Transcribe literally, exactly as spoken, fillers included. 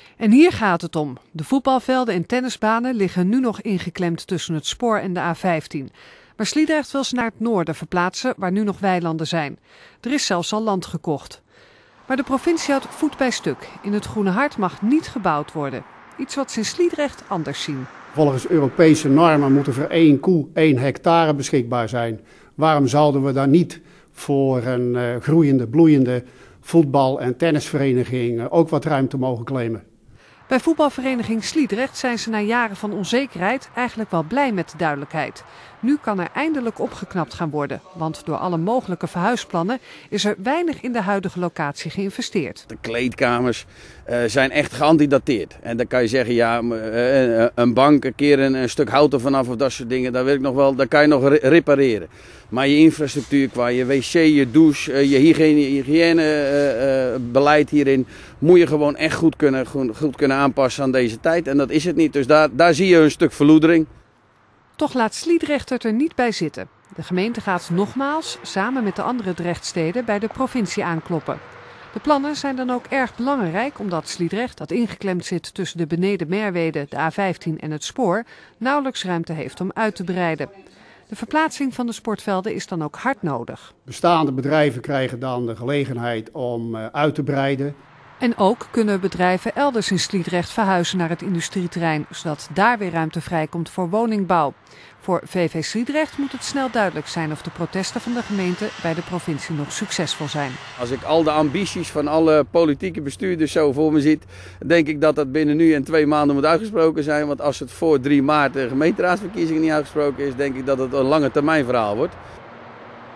En hier gaat het om. De voetbalvelden en tennisbanen liggen nu nog ingeklemd tussen het spoor en de A vijftien. Maar Sliedrecht wil ze naar het noorden verplaatsen, waar nu nog weilanden zijn. Er is zelfs al land gekocht. Maar de provincie houdt voet bij stuk. In het Groene Hart mag niet gebouwd worden. Iets wat ze in Sliedrecht anders zien. Volgens Europese normen moet er voor één koe één hectare beschikbaar zijn. Waarom zouden we dan niet voor een uh, groeiende, bloeiende voetbal- en tennisvereniging uh, ook wat ruimte mogen claimen? Bij voetbalvereniging Sliedrecht zijn ze na jaren van onzekerheid eigenlijk wel blij met de duidelijkheid. Nu kan er eindelijk opgeknapt gaan worden, want door alle mogelijke verhuisplannen is er weinig in de huidige locatie geïnvesteerd. De kleedkamers uh, zijn echt geantidateerd. En dan kan je zeggen, ja, uh, een bank, een keer een, een stuk hout er vanaf of dat soort dingen, dat weet ik nog wel, dat kan je nog repareren. Maar je infrastructuur qua je wc, je douche, uh, je hygiënebeleid uh, uh, hierin, moet je gewoon echt goed kunnen, goed, goed kunnen aanpassen aan deze tijd. En dat is het niet, dus daar, daar zie je een stuk verloedering. Toch laat Sliedrecht het er niet bij zitten. De gemeente gaat nogmaals, samen met de andere Drechtsteden, bij de provincie aankloppen. De plannen zijn dan ook erg belangrijk omdat Sliedrecht, dat ingeklemd zit tussen de beneden Merwede, de A vijftien en het spoor, nauwelijks ruimte heeft om uit te breiden. De verplaatsing van de sportvelden is dan ook hard nodig. Bestaande bedrijven krijgen dan de gelegenheid om uit te breiden. En ook kunnen bedrijven elders in Sliedrecht verhuizen naar het industrieterrein, zodat daar weer ruimte vrijkomt voor woningbouw. Voor V V Sliedrecht moet het snel duidelijk zijn of de protesten van de gemeente bij de provincie nog succesvol zijn. Als ik al de ambities van alle politieke bestuurders zo voor me ziet, denk ik dat dat binnen nu en twee maanden moet uitgesproken zijn. Want als het voor drie maart de gemeenteraadsverkiezingen niet uitgesproken is, denk ik dat het een lange termijn verhaal wordt.